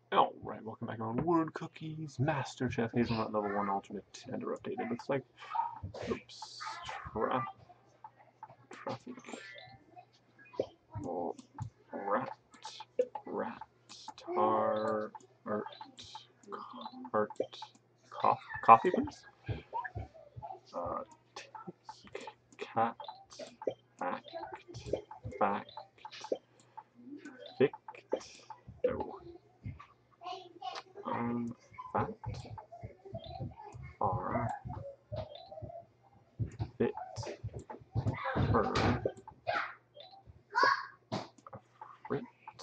Alright, welcome back on Wood Cookies, Master Chef Hazelnut level 1 alternate and updated. Looks like, oops, traffic, oh, rat, tar, art, coffee please? Cat, fact, fict, no, fat, are, fit, fur, frit,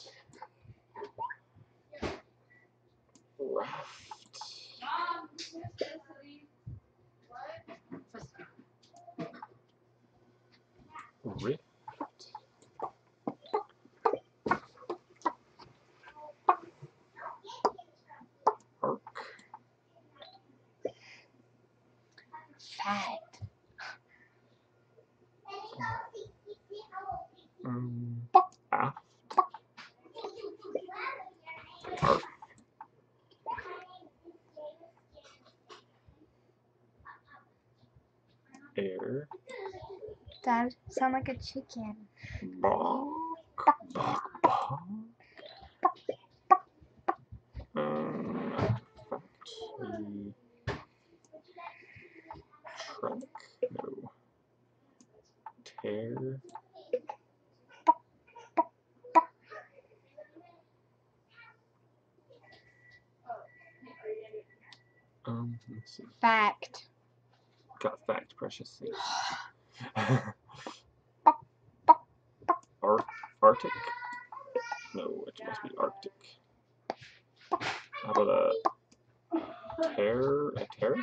raft, rift, arc, Fat. aft, arf, air, That sound like a chicken. bog, trunk, no, tear, let's see, Fact. got fact, precious thing. Arctic? No, it must be Arctic. How about a tear? A tear?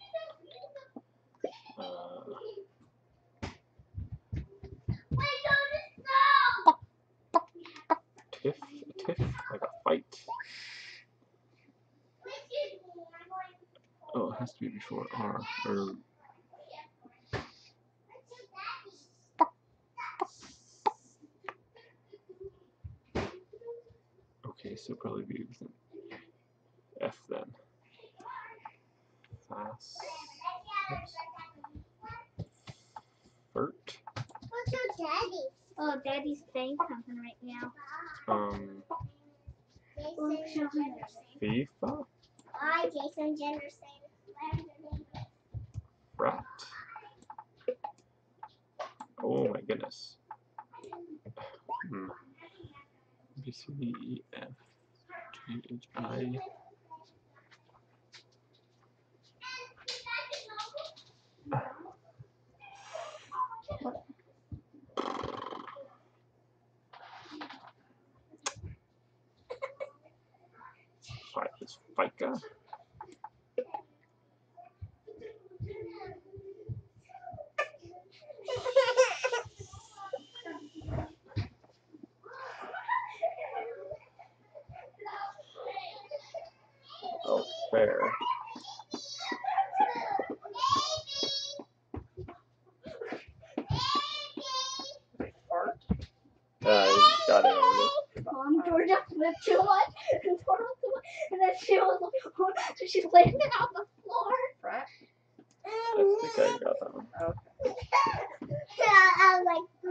Tiff? A tiff? Like a fight? Oh, it has to be before R. Or okay, so probably be with an F then. Fast. Oops. Fert. What's your daddy? Oh, daddy's saying something right now. FIFA? Why Jason Jenner saying Frat. Oh my goodness. B, C, D, E, F, G, H, I. Is FICA? Oh, fair. Got it. Georgia flipped too much and then she was like, oh, so she landed on the floor. Frat? I think I got that one. Okay. I was like,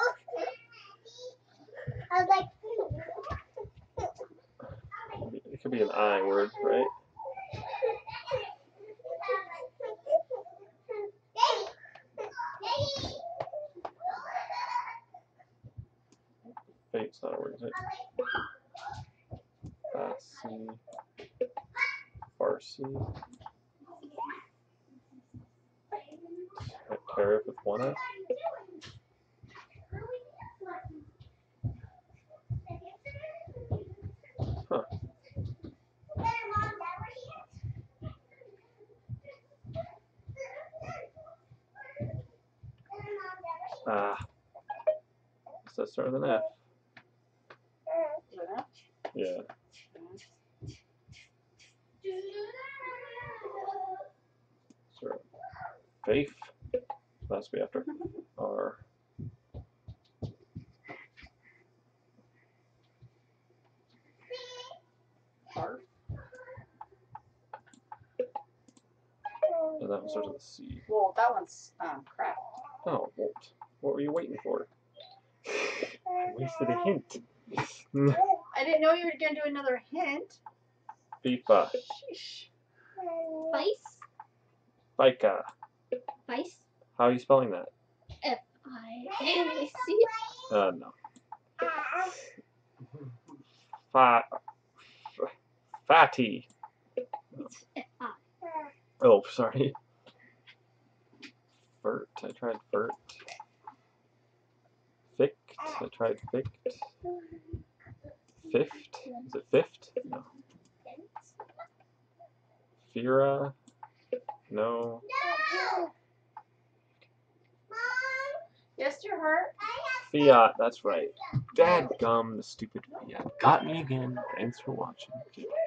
I was like, It could be an I word, right? Fate's not a word, is it? Farsi. Tariff with one S? Huh. Does that start with an F? Yeah. Sure. Faith. That's be after. R. that one starts with a C. Well, that one's crap. Oh, won't. What were you waiting for? I wasted a hint. I didn't know you were gonna do another hint. FIFA. Sheesh. Vice? Fika. Vice? How are you spelling that? F-I-C? No. Fatty. It's F-I. Oh, sorry. Fert. I tried Fert. Fict. I tried Fict. Fift. Is it Fift? No. Fira. No. Yes, your heart. Fiat. That's right. Dadgum, the stupid Fiat. Got me again. Thanks for watching.